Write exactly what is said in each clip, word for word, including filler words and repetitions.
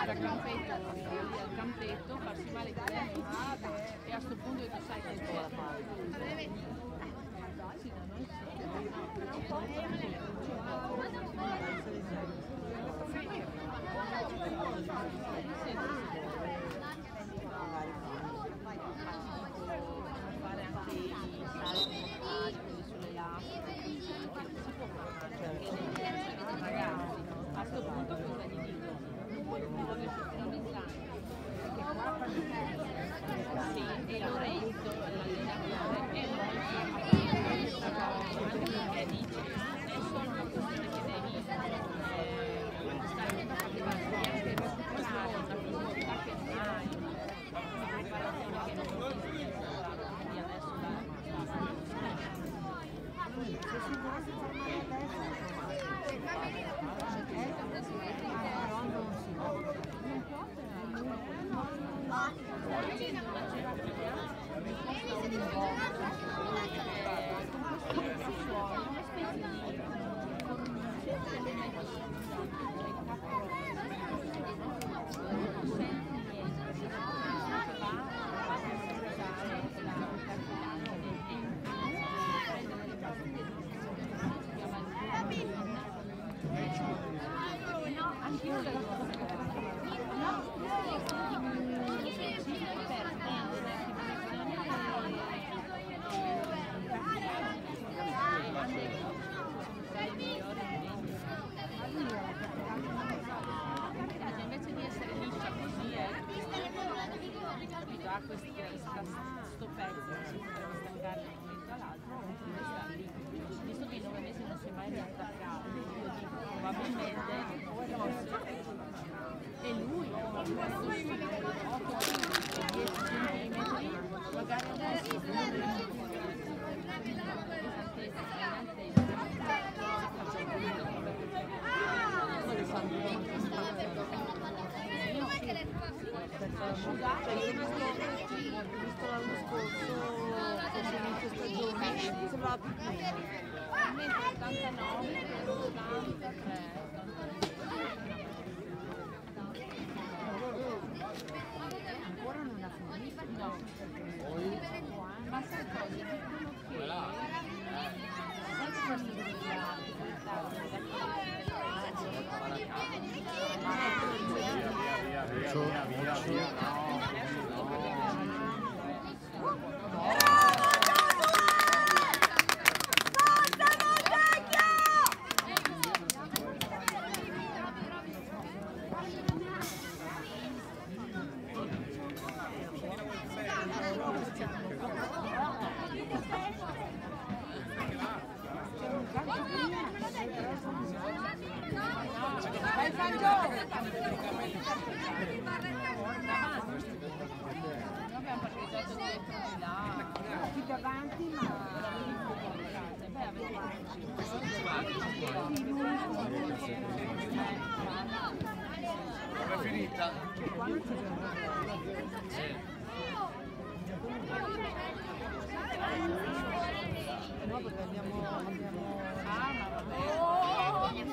andare al campetto, al campetto, farsi male con le amici e a sto punto tu sai che c'è. Sì, da noi fare anche i salti sulle lastre, si può fare, ragazzi, a sto punto cosa gli dico? Non puoi muovere per vent'anni, perché qua sì, e Lorenzo, l'allenatore, è molto anche perché dice, è solo una questione che devi stare in preparazione, anche recuperare una fisica che non hai, una preparazione che non esiste, quindi adesso invece di essere liscia così è già questo pezzo si potrebbe staccare da un momento all'altro e sta lì, visto che in nove mesi non si è mai riattaccato, io dico probabilmente è lui questo dieci centimetri magari adesso Scusate, io ho visto l'anno scorso, questo inizio stagione, sembrava più piccolo. ottantanove, ottantatré, Ancora non ha finito? no. Ma sai cosa? Dicono che sai cosa significa abbiamo parcheggiato dietro di là, Qui davanti, ma beh avete è finita? no, perché abbiamo, abbiamo... ah ma vabbè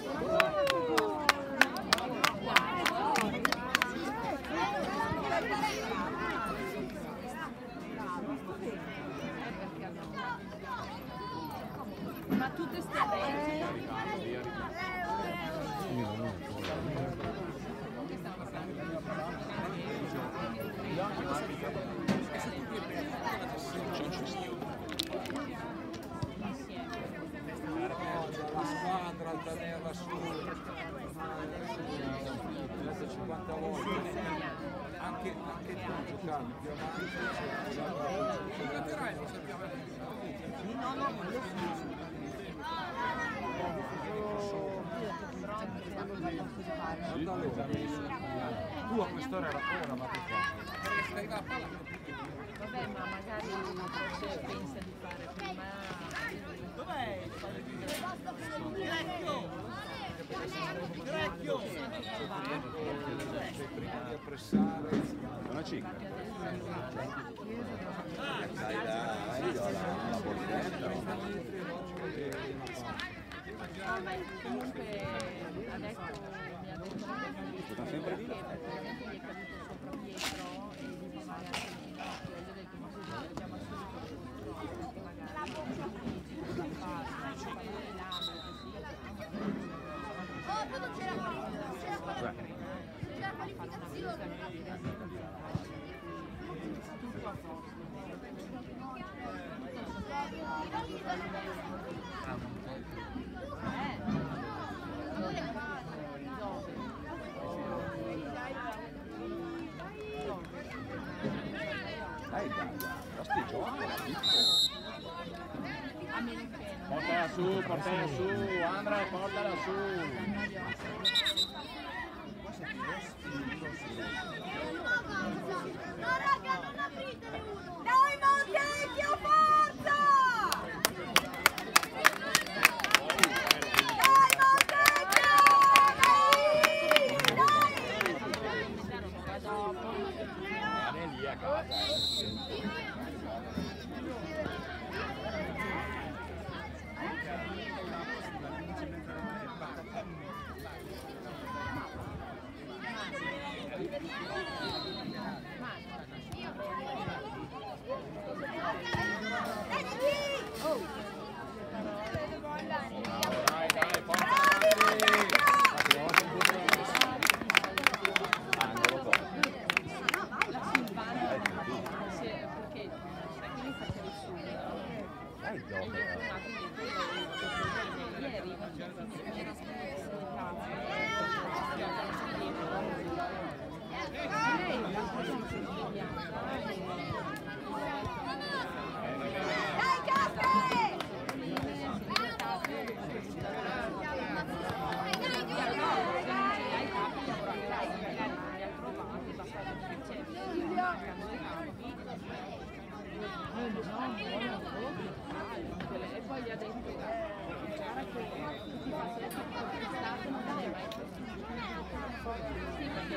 ma tutte ste aventi La squadra altaneva su cinquanta volte, anche, anche tu giocavi più avanti, sul laterale non sappiamo. No, no, ma io sono... Tu a quest'ora era ora, ma che fa? vabbè ma magari forse pensa di fare prima Dov'è? Grecchio! Grecchio! Prima di appressare una cicca. Sai la la portetta. comunque ha detto mi ha Sta sempre lì. Veramente gli è caduto sopra Pietro e gli fa male anche il ginocchio. Io ho detto, ma scusa, dobbiamo subito ricostruire, perché magari dici cosa fare, ci fanno le lame, così. Oh, poi non c'era c'era la qualificazione. Tutto a posto. Dai, dai, la stigio. A meno che non Portala su, portala su, Andrea, portala su. No, raga, non apritene uno! Dai, Montecchio, forza! Dai, Montecchio! Dai! Vieni lì a casa. Dai, dai, forza. la Silvana si è- perché sai che mi facevi su Dai, e gioco. gli è tornato indietro ieri mi era Dai, Casper! e poi gli ha detto guarda che ti fa sempre conquistato non è mai così sì perché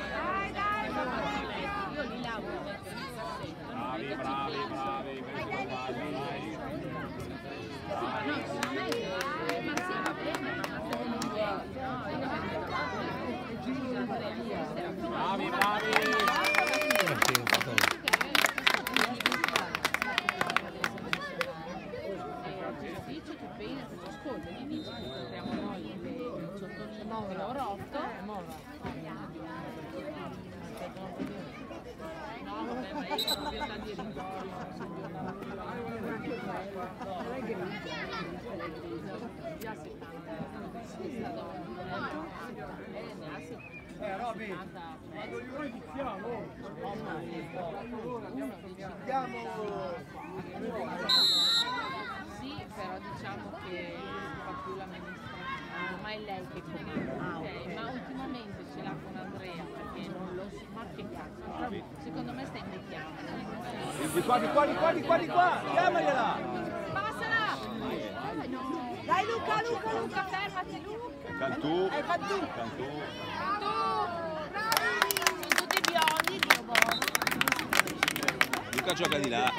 io li lavoro per il cassetto Bravi, bravi, bravi, bravi, bravi. no, sicuramente ma sì va bene ma se non vuoi no, io non vedo davanti scusa Andrea Bravi, bravi. dice che pena che lo ascolta gli dice che compriamo noi che sotto il rotto no vabbè ma io sono piena di ricordi già settanta questa donna eh ne ha settanta noi iniziamo sì, però diciamo che non fa più l'amministrazione, ma è lei che comanda, ok? Ma ultimamente ce l'ha con Andrea perché non lo so, ma che cazzo, secondo me sta invecchiando. Di qua, di qua, di qua, di qua, di qua, chiamagliela! Passala! Dai Luca, Luca, Luca, fermati Luca! Cantù, Eh, Cantù. Cantù. Tu! Sono tutti biondi, Dio buono! Luca gioca di là.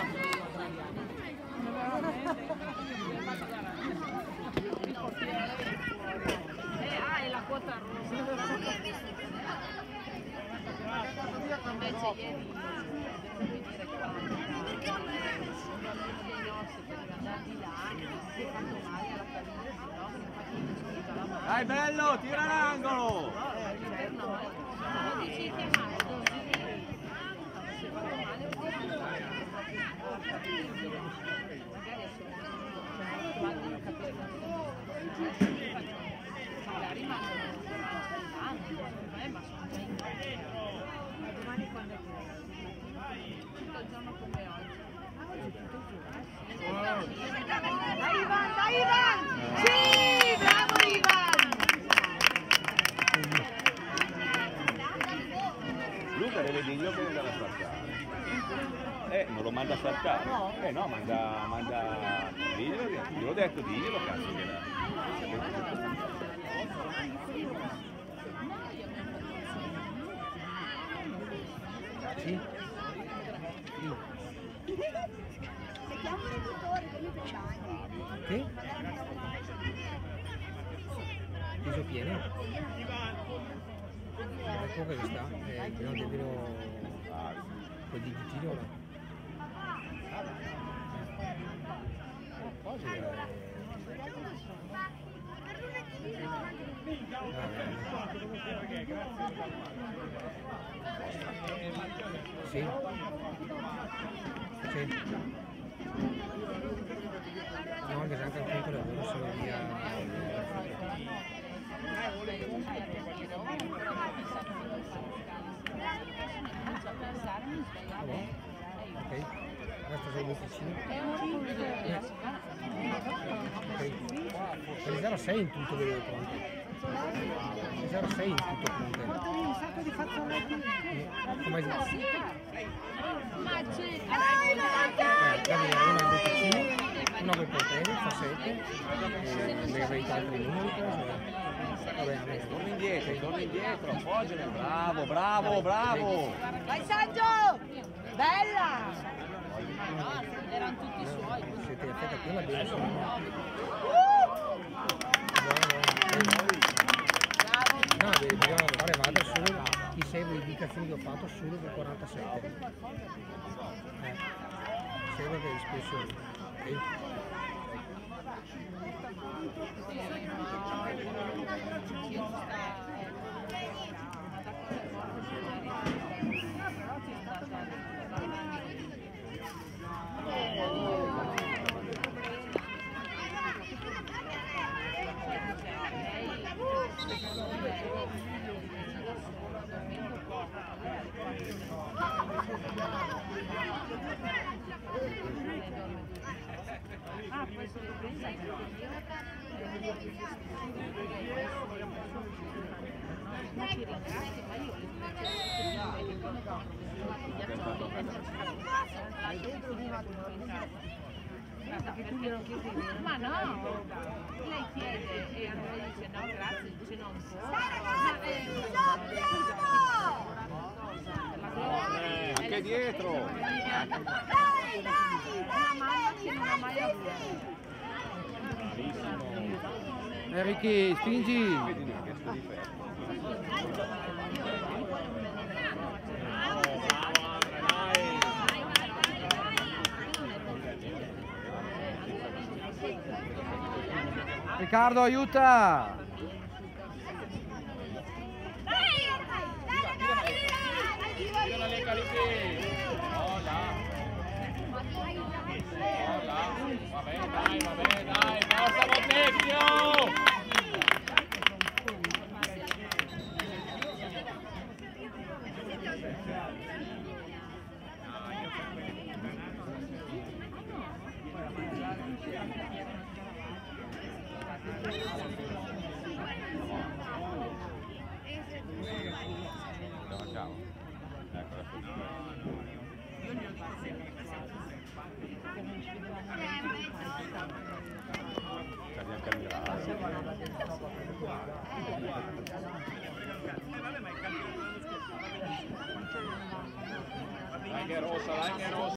Eh, ah, è la quota rosa. Invece ieri devo venire qua. Dei nostri per andare di là, si è fatto male alla caviglia, no? Infatti mi sono già la mano. Dai, bello, tira l'angolo. No, dici chiamare così. Si è fatto male, magari è solo guardi non capire magari rimangono anni, ma sono già in domani quando è che tutto il giorno come oggi. Dai Ivan, dai Ivan! Sì, bravo Ivan! Luca deve dirglielo che deve andare a saltare. Eh, non lo manda a saltare. No. Eh no, manda, manda. Diglielo, che- gliel'ho detto, diglielo cazzo che era. Se chiamo un editore, che mi piace. Che? Chiuso pieno? Ecco che sta, eh, bisogna davvero quel digitino là. Oggi è... Sì. Sì. No, anche se anche il punto lavoro sono via. Ah, boh. Ok, questo sono molto vicino. Ok, per zero a sei in tutto vedo pronto. Per zero a sei in tutto pronto. Un sacco di fazzoletti. Come Ma c'è... Eh, Gabriele, una botticina, una col coltello, fa sette, e le avrei altri numeri, vabbè, a me. Torna indietro, torna indietro, appoggialo, bravo, bravo, bravo! Vai Sangio! Bella! Erano tutti suoi. Siete affetta quella bene, sono no, bisogna fare vada solo chi segue le indicazioni che ho fatto solo per quarantasette. Eh, segue le espressioni. Okay. Ah, poi sono presa perché ma ti ringrazio, ma io ma no, lei chiede e allora dice no grazie, dice non può. Anche dietro! Dai, dai, dai, Eh, Ricky, spingi! Riccardo, aiuta! Tira la lega lì! Hola! Hola! Va bene, dai, va bene, dai! Forza Montecchio! Ciao. Ecco la foto. Dai che è rossa, dai che è rossa.